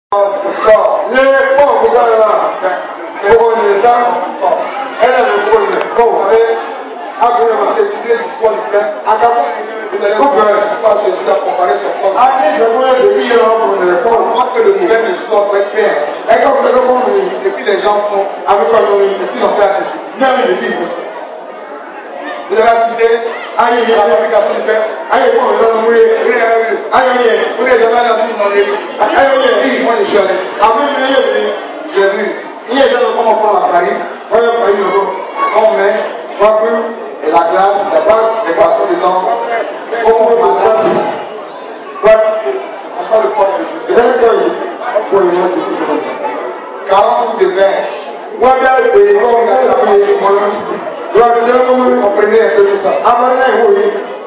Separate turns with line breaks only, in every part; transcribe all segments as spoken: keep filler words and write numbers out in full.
les fonds, vous avez là, pour les dames, elle a le fonds, vous savez, après avoir étudié l'histoire du peuple, à d'abord, vous allez voir que pas ce qui a comparé son fonds. Après, je voulais le dire pour les fonds, moi que le gouvernement ne soit pas clair. Et comme vous avez compris, et puis les gens font, avec quoi ils ont fait à ceci. Même les livres. Vous avez assisté à une fabrication du peuple, à une fois, on a mouillé, vous l'avez vu, à une vous les avez dans une demandé, à une oui, moi je suis allé. Après, je l'ai vu, j'ai vu, il y a des gens qui prend la farine, on a pris le dos, on met, trois bulles, et la glace, la base, les boissons dedans, on met la glace, on sort le corps de Jésus. Et là, pour le nom de Jésus, quarante de vin, moi, bien, je vais les gens, on a fait les gens, vous comprenez un peu tout ça. Avant, oui.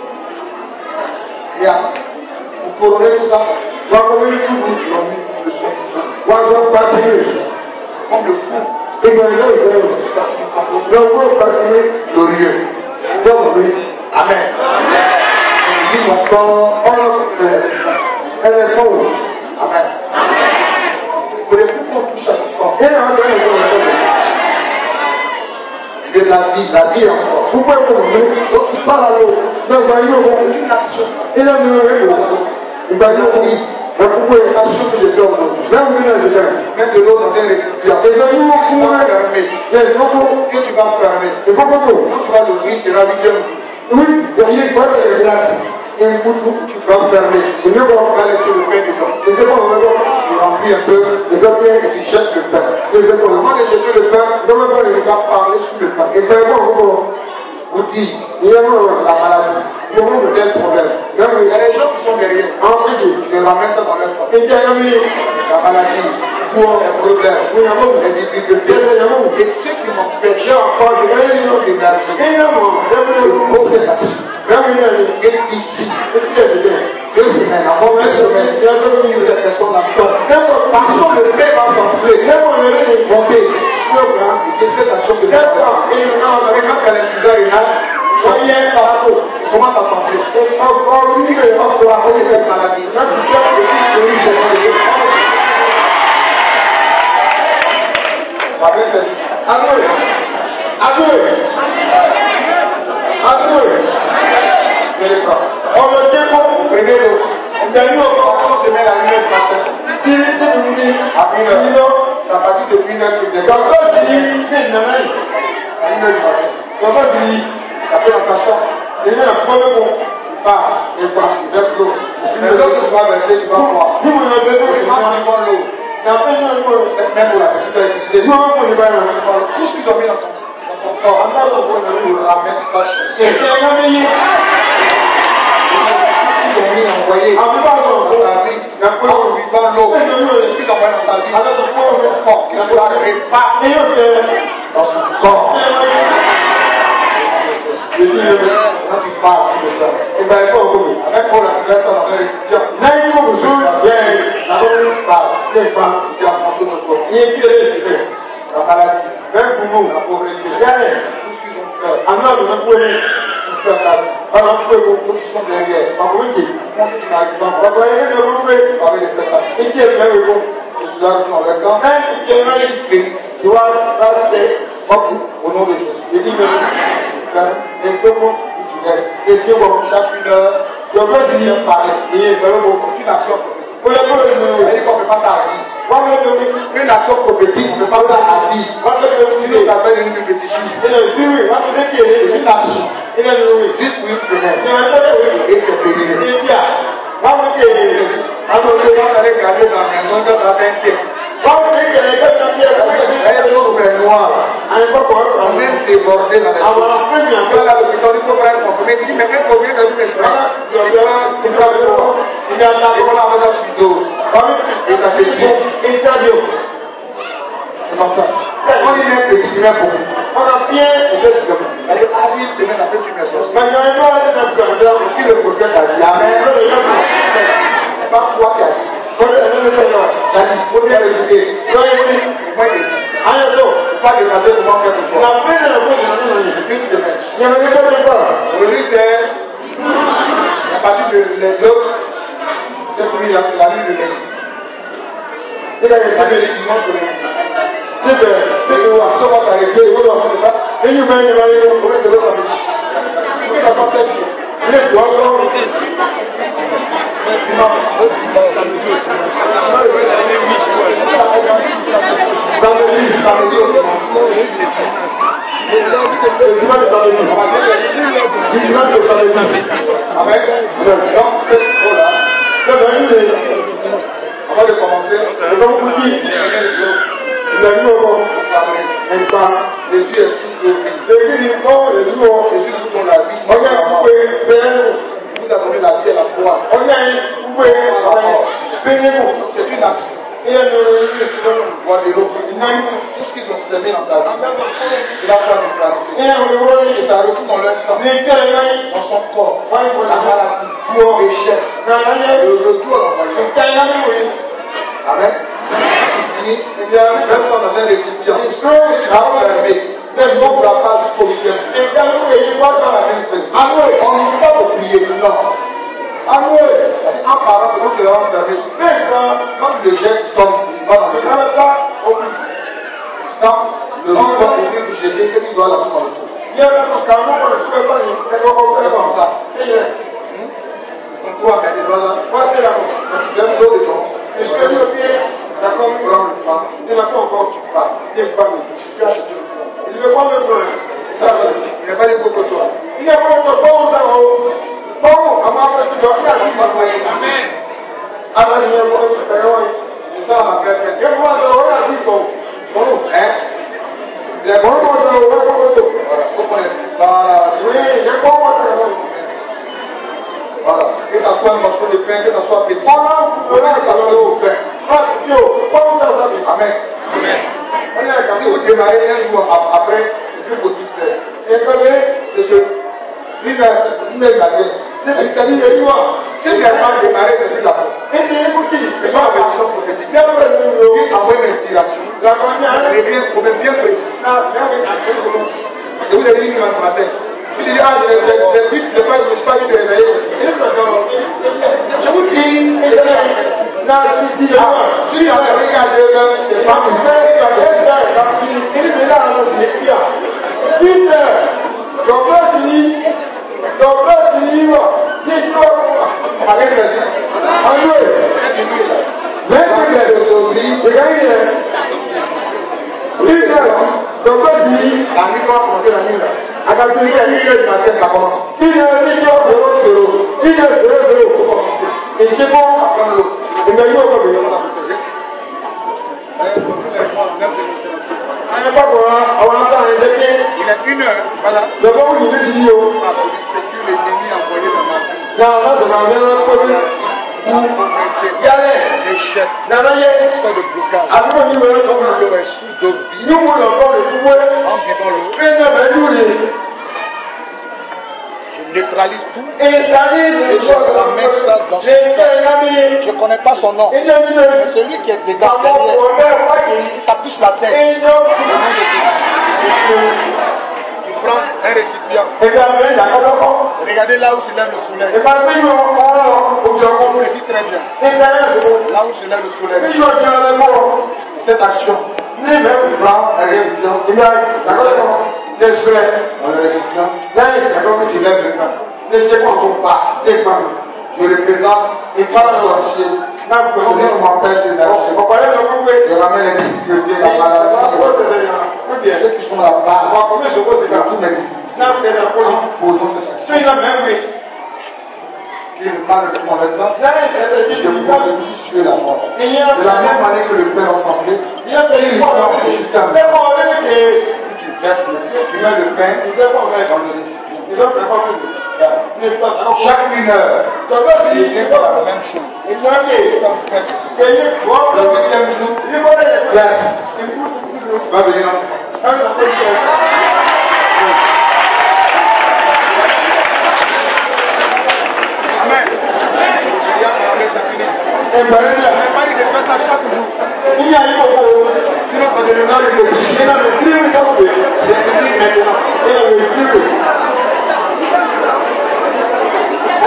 Vous comprenez tout ça. Vous comprenez tout. Vous comprenez comme le fou. Et bien, là, vous avez ça. Donc, vous comprenez glorieux. Donc, oui. Amen. Je dis encore, on elle est pauvre. Amen. Vous voulez plus qu'on touche à tout ça. Et là, on de la vie, la vie encore. Vous pouvez comprendre, donc il parle à l'eau, donc il va y avoir une action. Il a mis un euro, il va y avoir oui, mais vous pouvez une action que je donne, même une heure de temps, mettre de l'eau dans un récipient. Et là, il va fermer. Il y a une autre que tu vas fermer. Et pas beaucoup. Quand tu vas l'ouvrir, tu vas lui dire oui, il y a une bonne glace. Et un coup, tu vas fermer. Et mieux qu'on va laisser le pain dedans. Et c'est bon, on va tu remplis un peu, les autres et tu jettes le pain. Et je vais comment de jeter le pain, non même pas, il va parler sur le pain. Et vraiment, vous dites, il y a la maladie, il y a tel problème. Il y a des gens qui sont derrière. En fait, je les ramène ça dans leur corps. Et il y a la maladie, pour un problème, pour un moment, les difficultés, et ceux qui m'ont perdu encore, je vais les autres énergies. Et non, je vais les autres énergies. Même une année, et ici, deux semaines, avant deux semaines, il y a deux minutes de personnes à faire. Parce que le paix va s'enfler, même on est les compter. Et cette action que d'accord, et maintenant on avait quand elle est sous il y a un par rapport, comment ça s'enfler? Et on dit que on fera comme cette maladie. Là, tu fais que c'est une seconde. Avouez, avouez, avouez. On le dépôt, vous prenez l'eau. On termine encore, on se met la lumière du matin. Si c'est fini, après une heure, ça va partir depuis une heure que j'ai. Quand on dit, c'est une heure du matin. Quand on dit, ça fait la façon. Il y a un premier bon, il part, il part, il verse l'eau. Les autres, tu vas verser, tu vas boire. Nous, on a besoin de prendre l'eau. Et après, nous, même pour la petite activité. Non, on ne va pas tout ce qu'ils ont mis dans ton corps. En tant que bon, on le ramène, c'est pas cher. C'est un meilleur. Envoyé. En vivant dans la vie, en vivant l'eau, ce qui t'envoie dans ta vie, avec ton corps, que tu dois réparer dans son corps. Je dis, quand tu parles, tu le fais. Et bien, il faut vous, avec pour la situation dans le récipient, là, il faut vous jouer, bien, la bonne passe, c'est pas, qui a monté notre corps. Il est qui est la maladie, même pour nous, la pauvreté, bien, tout ce qu'ils ont fait. En or, vous pouvez. Alors, vous pouvez vous sont derrière. En vérité, on dit qu'il n'arrive pas. Vous voyez, le rouler avec les spectacles. Et qui est bien le bon? Je suis là dans le temps. Même si tu es mal équipé, doit rester au nom de Jésus. Et dit, mais et que bon, tu restes. Et que bon, chaque une heure, je veux venir parler. Et il faut aucune action. Vous voyez, vous ne peut pas ça à vie. Une action prophétique, on ne peut pas ça à vie. Sinon, ça s'appelle une fétichiste. Et le dit, oui, on peut dire qu'il y a une action. Il est le juste pour une semaine. Et c'est pénible. Et bien, on va dire qu'il y a un gravé dans la maison de la vingtième. On va dire qu'il y a des gens qui ont fait noir. On même débordé dans la maison. On va là, l'hôpital, il faut faire un compromis. Il dit, mais quel combien de mes frères? Il y a un petit peu de temps. Il y a un temps de temps avec la suite. Et ça fait bon. Et ça vient. C'est comme ça. On est même petit, il est beaucoup. On a bien, peut-être que elle est asile, c'est même après tu mets ça. Mais il y a un doigt, elle est même comme ça. Si le prophète a dit, amen. C'est pas toi qui a dit. Quand elle est là, elle a dit, il faut bien l'écouter. Moi, il dit, moi, il dit, ah, non, pas de passer pour moi faire pour toi. La fin de la fois, j'ai dit, une semaine. Il y a même pas de temps. Aujourd'hui, c'est à partir de l'autre, c'est pour la nuit de l'année. Il a été avec les dimanches de l'année. C'est que, c'est que, on va se voir avec les autres, on sait pas. Et nous, même, il va aller au reste de l'autre année. Ça va faire ça. Il est droit, on va dire. Dans le livre, dans le livre. Le dimanche dans le livre. Le dimanche dans le livre. Avec le donc cette eau-là. C'est vrai, avant de commencer, je vais vous dire, il a vu au monde, et pas, Jésus est sous le vie. Jésus dit, non, Jésus sous ton la vie. On a coupé, vous a donné la vie et la foi. On a coupé, payez-vous. C'est une action. Et elle ne voit de l'eau. Il n'a eu tout ce qu'ils ont semé dans ta vie. Il a fait une pratique. Et ça retourne dans leur temps. Dans son corps. La maladie, pour l'échec. Le retour à l'envoyé. Amen. Il y a personne dans un récipient. Il a fermé. Même si on ne l'a pas jusqu'au week-end. Et quand il va dans la même chose. On ne peut pas te prier. Non. Alloué, un parent, c'est l'autre qui va enfermer. Quand le geste tombe, il va dans le temps. Ça, le nom va venir que j'ai dit, c'est qu'il doit la faire dans le tour. Il y a un carrément, on ne peut pas, il faut faire comme ça. On doit mettre les doigts là. Voici la main. J'aime l'eau des gens. Et je peux dire, ok, d'accord, il prend le pain. Il n'a pas encore tu pars. Il est pas mis. Tu as acheté le pain. Il ne veut pas le prendre. Ça, il n'y a pas de beaucoup de toi. Il n'y a pas de beaucoup de toi. Bon, on va faire tout le monde. Amen. Amen. Il y a beaucoup de personnes. C'est ça, ma frère. Il y a beaucoup de personnes. Bon, bon, hein. Il y a beaucoup de personnes. Voilà, vous connaissez. Voilà, oui, il y a beaucoup de personnes. Voilà. Que ça soit un morceau de pain, que ça soit petit. Voilà, vous pouvez ça soit au pain. Ah, Dieu, comment ça va? Amen. Amen. Quand vous démarrez un jour après, c'est plus possible. Et quand même, c'est ce. Lui, il est gardé. C'est-à-dire, il doit. Si tu n'as pas démarré, c'est plus la force. Et tu écoutes, c'est pas la version prophétique. Dieu envoie une inspiration. La première, c'est bien, bien, bien précis. Je vous ai dit une ce matin. Tu dis, ah, j'ai vu, je n'ai pas eu de réveiller. Je vous dis, là, tu dis, ah, tu dis, regardez, c'est pas une frère, il est là, il est là. Vite, donc là, tu dis, donc là, tu dis, avec les alloués, vingt-cinq aujourd'hui, c'est gagné. Vite, donc là, tu dis, la nuit va commencer la nuit là. À la nuit, la nuit, la pièce, ça commence. Il y a un million zéro zéro, il y a zéro zéro pour commencer. Et c'est bon, après l'eau. Et bien, il y a encore des gens. Il a une heure, voilà. Le moment où il est dit, oh, c'est l'ennemi envoyé dans ma vie. Non, non, non, non, non, il y a l'échec. Non, non, il y a une sorte de blocage. Après, nous voulons comme l'eau est sous d'eau. Nous voulons encore le pouvoir. En vivant l'eau. Mais non, mais nous, les. Je neutralise tout. Et je ramène ça dans son cœur. Je ne connais pas son nom. Mais celui qui est dedans, il s'appuie sur la tête. Tu prends un récipient. Regardez là où se lève le soleil. Vous précisez très bien. Là où se lève le soleil. Cette action. Tu prends un récipient. Des frères dans le récipient. Là, il y a comme tu lèves le main. Ne sais pas ton pas, tes femmes. Je représente et pas la sorcier. Là, vous connaissez, on m'appelle chez la sorcier. Je ramène les difficultés, la maladie. Ceux qui sont là-bas, tous mes difficultés. Posons cette action. Qui me parle de mon temps. Je vous parle de qui suit la mort. De la même manière que le Père ensemble, il sort jusqu'à la mort. Tu verses le pain, tu mets le pain dans le récipient. Chaque une heure, il n'est pas la même chose. Le huitième jour, yes. Va venir là. Amen. Et ben, il n'a pas dit de faire ça chaque jour. Il y a eu beaucoup. Sinon, ça deviendra le début. Il y a le plus maintenant. C'est fini maintenant. Il y a le plus.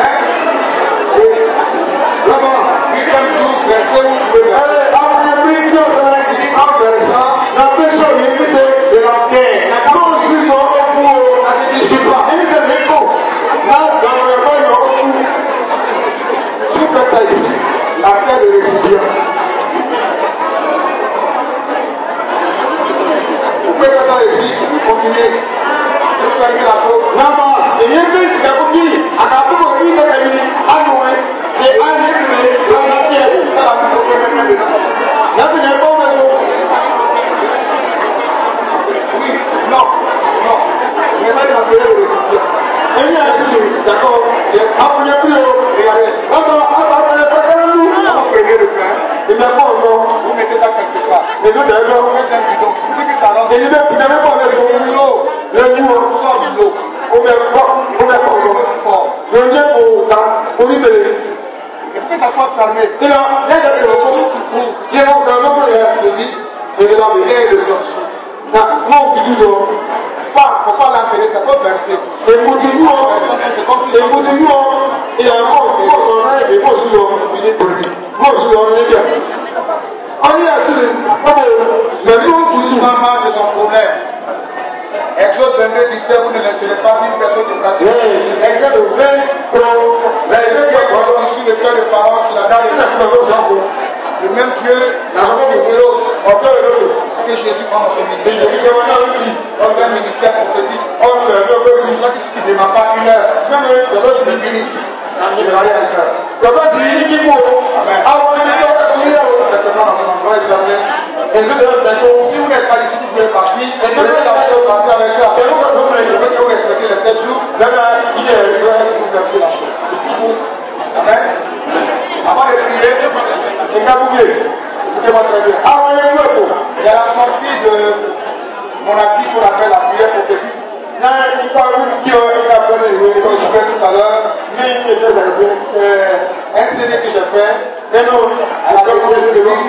Là-bas, huitième jour, verset où vous pouvez. Allez, finir. Je vais terminer la chose. Non, non, et il y a une qui a compris. À la fin, on dit que c'est fini. À nous, et à nous, et à nous, et ça va nous faire même des enfants. Là, tu n'es pas au même. Oui, non, non. Mais ça, il m'a fait le résultat. Et il y a un truc, d'accord. Après, il y a plus de. Regardez. Attends, attends, attends, nous. On va payer le plein. Et maintenant, vous mettez ça quelque part. Et nous, d'ailleurs, vous mettez un bidon. Vous dites que ça rentre. Et il n'est pas avec l'eau. Le boulot, on sort de l'eau. On met fort, on met fort. Le lien au temps, on lui met. Il faut que ça soit fermé. Et là, il y a des gens qui ont un nombre de vie. Et de la vie de l'autre. Non, on dit toujours. Pas, faut pas l'enterrer, ça peut verser. Et pour nous, et pour nous, il y a un mot, il faut qu'on aille, il faut toujours, il est pour lui. Moi, je dois en bien. On y a tous les. Mais nous, pour nous, maman, c'est son problème. Exode vingt-deux, dix-sept, vous ne laisserez pas une personne de pratique. Exode vingt, les deux qui ont ici le cœur de parole, qui l'a donné le même Dieu, la maman de Dieu, encore l'autre, que Jésus prend son ministère. On fait un ministère prophétique, on fait un ministère qui ne démarre pas une heure. Même eux, c'est l'autre qui finit. Il va rien faire. C'est pas dit qu'il faut. Avant de dire que vous êtes dans un endroit examiné. Et je te dis, si vous n'êtes pas ici, vous pouvez partir. Et vous êtes partir avec ça. Et vous pouvez vous respecter les sept jours. Même il est le jour où vous versez la chose. Amen. Avant de prier, et quand vous voulez, écoutez-moi très bien. Avant de prier, il y a la sortie de mon actif qu'on appelle la prière prophétique. Là, il faut vous dire, il a appelé le jour que je fais tout à l'heure, mais il était arrivé, c'est un C D que j'ai fait, et non, à la première de l'homme,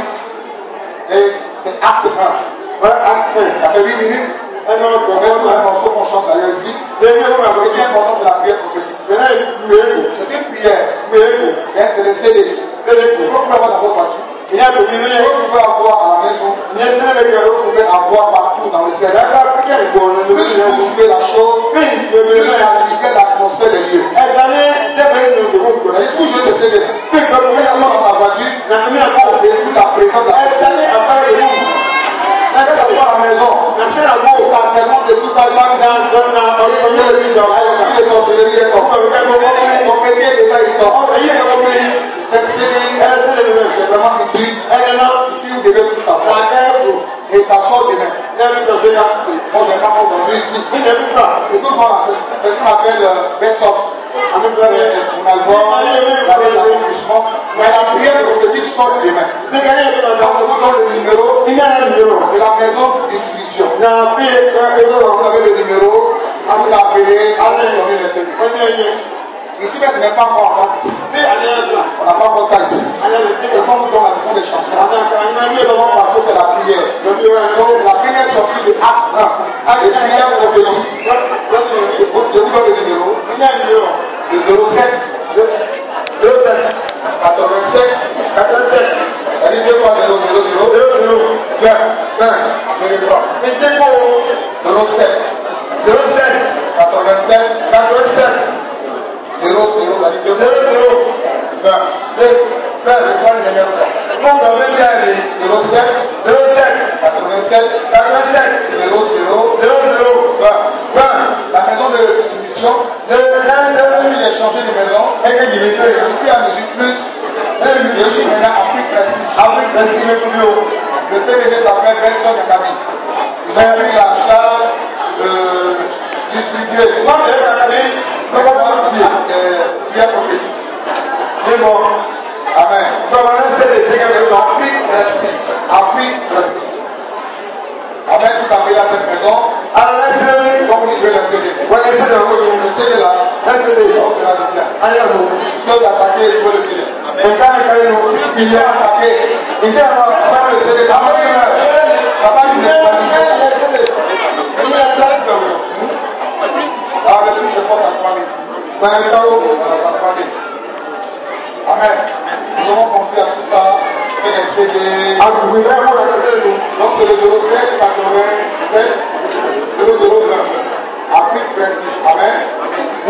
et c'est acte un. Voilà, acte un. Ça fait huit minutes. Un autre, on va un morceau qu'on chante d'ailleurs ici. Et bien, on a ce qui est important, c'est la prière prophétique. Maintenant, c'est une prière. C'est le C D. Vous pouvez avoir dans votre voiture. Il y a des milliers que vous pouvez avoir à la maison. Il y a des milliers que vous pouvez avoir partout dans le ciel. Plus vous suivez la chose, plus vous avez l'atmosphère des lieux. Est-ce que je te sais de plus que vous pouvez avoir dans la voiture, la première fois, vous avez la présence de la personne. À la maison, merci à vous, partenaires de tout ça, chaque dans dans on est le leader, on est les sorcelleries, on peut faire mon mon métier déjà ils sont, on est le pays, c'est c'est vraiment utile, elle est là, vous devez tout savoir, et ça sort demain. Moi je n'ai pas aujourd'hui ici, vous n'avez pas, c'est tout moi, c'est ce qu'on appelle best-of. On album, l'accomplissement, mais la prière prophétique sort demain. Dans le numéro, il y a un numéro de la maison de distribution. Vous avez le numéro, vous l'appelez, vous donnez les services. Ici, mais ce n'est pas encore en ici. On n'a pas encore ça ici. Et quand vous donnez la leçon des chansons, parce que c'est la prière. Donc, la prière est sortie de acte un. Et prière prophétique. Je vous donne le numéro. Il y a un numéro. Le zéro sept, zéro sept, quatre-vingt-sept, quatre-vingt-sept. C'est-à-dire deux fois zéro, zéro, zéro, zéro, zéro, vingt, vingt, vingt-trois. Et c'est quoi? zéro sept, zéro sept, quatre-vingt-sept, quatre-vingt-sept. zéro, zéro, ça dit zéro, zéro, vingt, vingt, vingt, vingt, donc on veut bien aller zéro sept, zéro sept, quatre-vingt-sept, quatre-vingt-sept, zéro, zéro, zéro, zéro, vingt, vingt. La maison de distribution, de il a changé de maison, et que je vais faire plus à mesure plus. Je suis maintenant Afrique Prestige. Afrique Prestige est plus haut. Le P D G s'appelle Benson Yakabi. Ils ont pris la charge de distribuer. Moi, j'ai regardé, comment on dit, prière prophétique. C'est bon. Amen. Comme on a fait des dégâts de l'Afrique Prestige. Afrique Prestige. Amen, vous avez à cette maison. Alors, laissez-le, comme vous dites, le C D. Vous laissez le C D là. Laissez-le, on fera du bien. Allez, à vous. Je peux l'attaquer, je peux le C D. Et quand il est attaqué, il dit, on va le C D. Amen. Ça va lui faire. Il y a ça, ah, le truc, je pense à trois mille. Dans un temps, à trois mille. Amen. Nous avons pensé à tout ça. Et les C D. Ah, vous pouvez vraiment la côté de nous. Donc, c'est le zéro sept, quatre-vingt-sept, zéro zéro vingt. Afrique Prestige. Amen. Euh,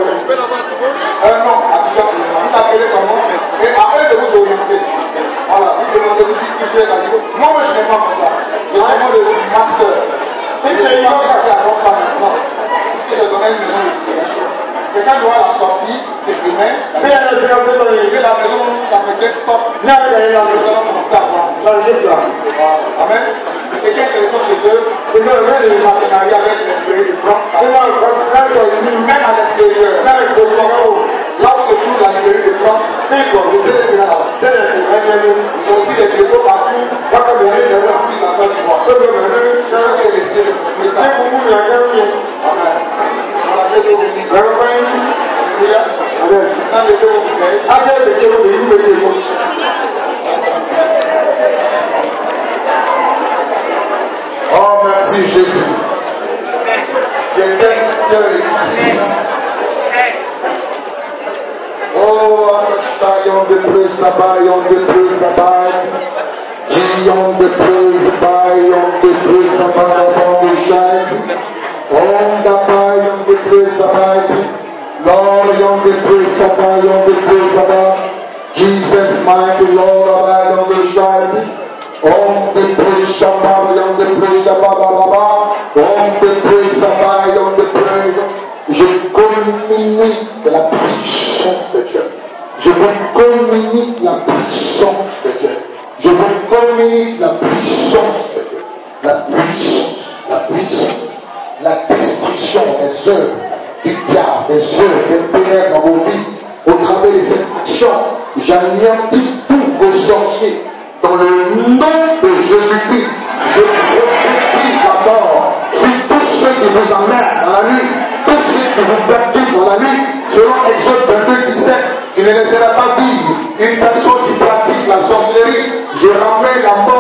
non, vous appelez son nom, et après de vous orienter. Voilà, vous demandez, vous discutez, moi, je n'ai pas comme ça. Je demande le master. Et c'est une fois qu'elle a pas maintenant. Il se donnait une maison de situation. Et quand tu vois la sortie, c'est demain. Mais elle a déjà fait dans les la maison, ça fait stop. Là, elle a déjà commencé à voir. Ça veut dire amen. C'est quelque chose chez eux. C'est le même de partenariat avec les pays de France. Même à l'extérieur. Là où se trouve la Libérie de France, c'est comme vous êtes là. Ils ont aussi des bureaux partout. Pas comme les gens de l'Afrique en Côte d'Ivoire. Comme les gens qui sont restés. Mais c'est beaucoup de la guerre. Amen. On a fait des bénis. Alléluia. Amen. Dans les deux mots, avec les deux mots, les deux mots. Oh, merci Jésus. Je t'aime, Dieu. Oh, Sayon de plus, Sabayon de plus, Sabayon. Yon de plus, Sabayon de plus, Sabayon de shine. On Sabayon de plus, Sabayon. Lord, yon de plus, Sabayon de plus, Sabayon. Jesus, mighty Lord, Sabayon de shine. On te prie, Shabbat, on te prie, Shabbat, on te prie, Shabbat, on te prie. Je communique la puissance de Dieu. Je vous communique la puissance de Dieu. Je vous communique la puissance de Dieu. La puissance, la puissance, la destruction des œuvres du diable, des œuvres qui pénètrent dans vos vies. Au travers de cette action, j'anéantis tous vos sorciers. Dans le nom de Jésus-Christ, je prophétise la mort sur tous ceux qui vous emmènent dans la nuit, tous ceux qui vous perturbent dans la nuit, selon Exode vingt-deux, dix-sept, tu ne laisseras pas vivre une personne qui pratique la sorcellerie. Je ramène la mort